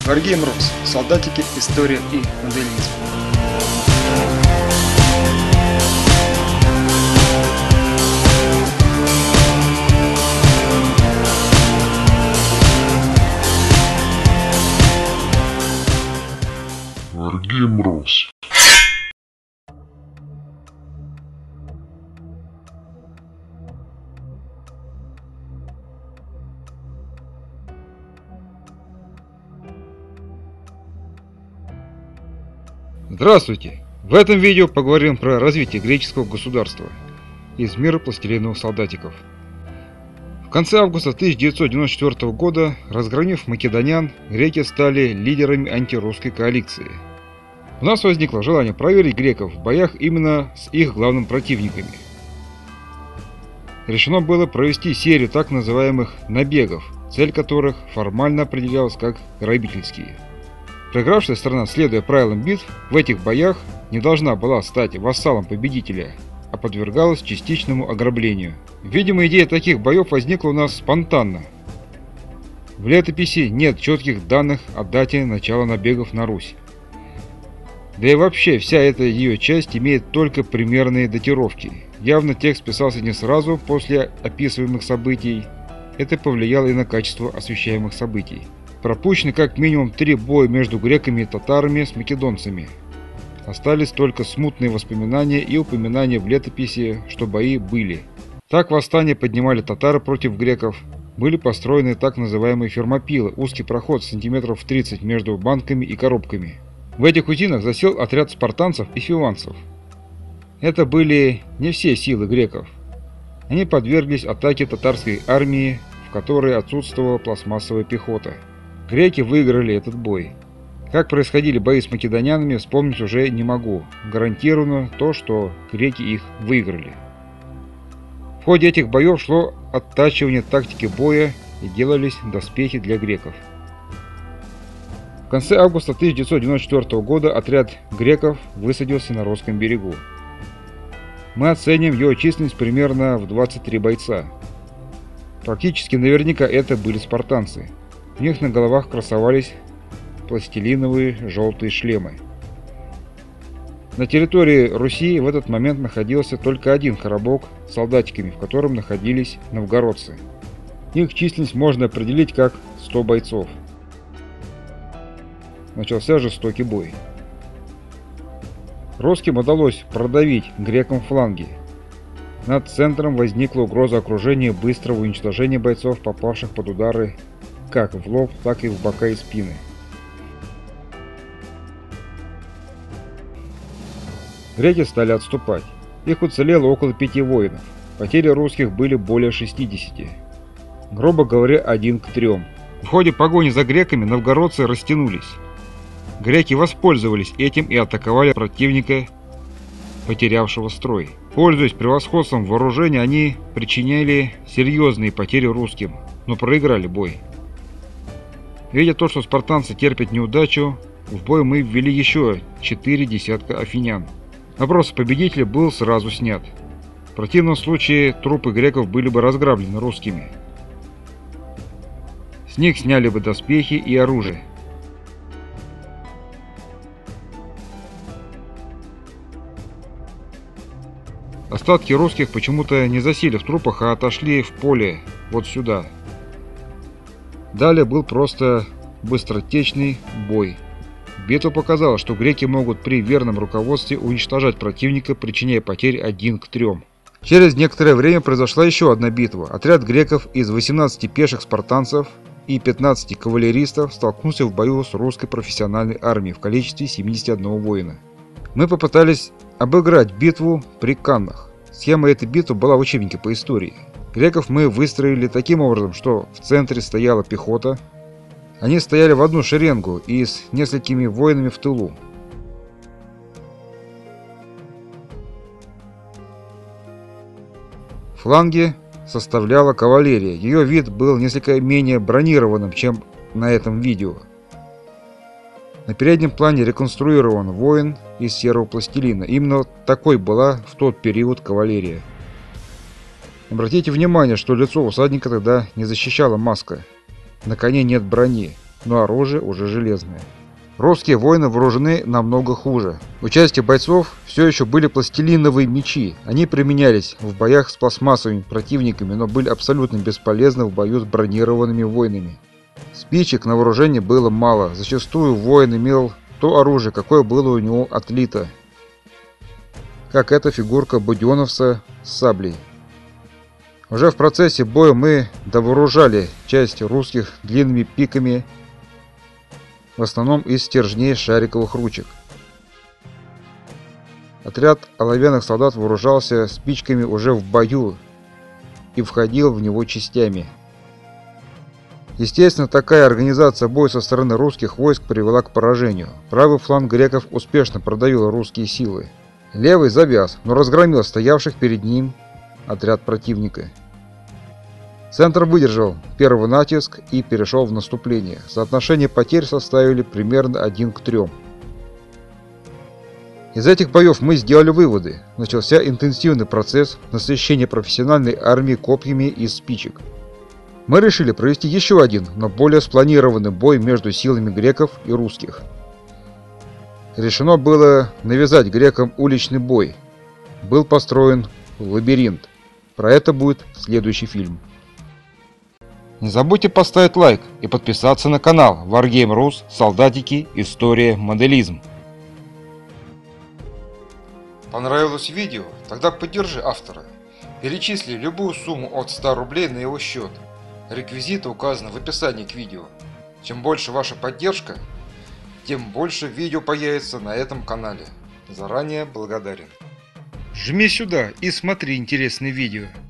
Wargame Rules. Солдатики, история и моделизм. Wargame Rules. Здравствуйте! В этом видео поговорим про развитие греческого государства из мира пластилиновых солдатиков. В конце августа 1994 года, разгромив македонян, греки стали лидерами антирусской коалиции. У нас возникло желание проверить греков в боях именно с их главными противниками. Решено было провести серию так называемых набегов, цель которых формально определялась как грабительские. Проигравшая сторона, следуя правилам битв, в этих боях не должна была стать вассалом победителя, а подвергалась частичному ограблению. Видимо, идея таких боев возникла у нас спонтанно. В летописи нет четких данных о дате начала набегов на Русь. Да и вообще, вся эта ее часть имеет только примерные датировки. Явно текст писался не сразу после описываемых событий. Это повлияло и на качество освещаемых событий. Пропущены как минимум 3 боя между греками и татарами с македонцами. Остались только смутные воспоминания и упоминания в летописи, что бои были. Так восстание поднимали татары против греков. Были построены так называемые фермопилы, узкий проход сантиметров 30 между банками и коробками. В этих утинах засел отряд спартанцев и фиванцев. Это были не все силы греков. Они подверглись атаке татарской армии, в которой отсутствовала пластмассовая пехота. Греки выиграли этот бой. Как происходили бои с македонянами, вспомнить уже не могу. Гарантированно то, что греки их выиграли. В ходе этих боев шло оттачивание тактики боя и делались доспехи для греков. В конце августа 1994 года отряд греков высадился на Росском берегу. Мы оценим его численность примерно в 23 бойца. Практически наверняка это были спартанцы. У них на головах красовались пластилиновые желтые шлемы. На территории Руси в этот момент находился только один хоробок с солдатиками, в котором находились новгородцы. Их численность можно определить как 100 бойцов. Начался жестокий бой. Русским удалось продавить грекам фланги. Над центром возникла угроза окружения и быстрого уничтожения бойцов, попавших под удары как в лоб, так и в бока и спины. Греки стали отступать. Их уцелело около 5 воинов. Потери русских были более 60. Грубо говоря, 1 к 3. В ходе погони за греками новгородцы растянулись. Греки воспользовались этим и атаковали противника, потерявшего строй. Пользуясь превосходством вооружения, они причиняли серьезные потери русским, но проиграли бой. Видя то, что спартанцы терпят неудачу, в бой мы ввели еще 4 десятка афинян. Вопрос победителя был сразу снят. В противном случае трупы греков были бы разграблены русскими. С них сняли бы доспехи и оружие. Остатки русских почему-то не засели в трупах, а отошли в поле, вот сюда. Далее был просто быстротечный бой. Битва показала, что греки могут при верном руководстве уничтожать противника, причиняя потери 1 к 3. Через некоторое время произошла еще одна битва. Отряд греков из 18 пеших спартанцев и 15 кавалеристов столкнулся в бою с русской профессиональной армией в количестве 71 воина. Мы попытались обыграть битву при Каннах. Схема этой битвы была в учебнике по истории. Греков мы выстроили таким образом, что в центре стояла пехота. Они стояли в одну шеренгу и с несколькими воинами в тылу. Фланги составляла кавалерия. Ее вид был несколько менее бронированным, чем на этом видео. На переднем плане реконструирован воин из серого пластилина. Именно такой была в тот период кавалерия. Обратите внимание, что лицо усадника тогда не защищала маска. На коне нет брони. но оружие уже железное. Русские воины вооружены намного хуже. У части бойцов все еще были пластилиновые мечи. Они применялись в боях с пластмассовыми противниками, но были абсолютно бесполезны в бою с бронированными воинами. Спичек на вооружении было мало. Зачастую воин имел то оружие, какое было у него отлито. Как эта фигурка буденовца с саблей. Уже в процессе боя мы довооружали часть русских длинными пиками, в основном из стержней шариковых ручек. Отряд оловянных солдат вооружался спичками уже в бою и входил в него частями. Естественно, такая организация боя со стороны русских войск привела к поражению. Правый фланг греков успешно продавил русские силы. Левый завяз, но разгромил стоявших перед ним отряд противника. Центр выдержал первый натиск и перешел в наступление. Соотношение потерь составили примерно 1 к 3. Из этих боев мы сделали выводы. Начался интенсивный процесс насыщения профессиональной армии копьями из спичек. Мы решили провести еще один, но более спланированный бой между силами греков и русских. Решено было навязать грекам уличный бой. Был построен лабиринт. Про это будет следующий фильм. Не забудьте поставить лайк и подписаться на канал Wargame.Rus, Солдатики, История, Моделизм. Понравилось видео? Тогда поддержи автора. Перечисли любую сумму от 100 рублей на его счет. Реквизиты указаны в описании к видео. Чем больше ваша поддержка, тем больше видео появится на этом канале. Заранее благодарен. Жми сюда и смотри интересные видео.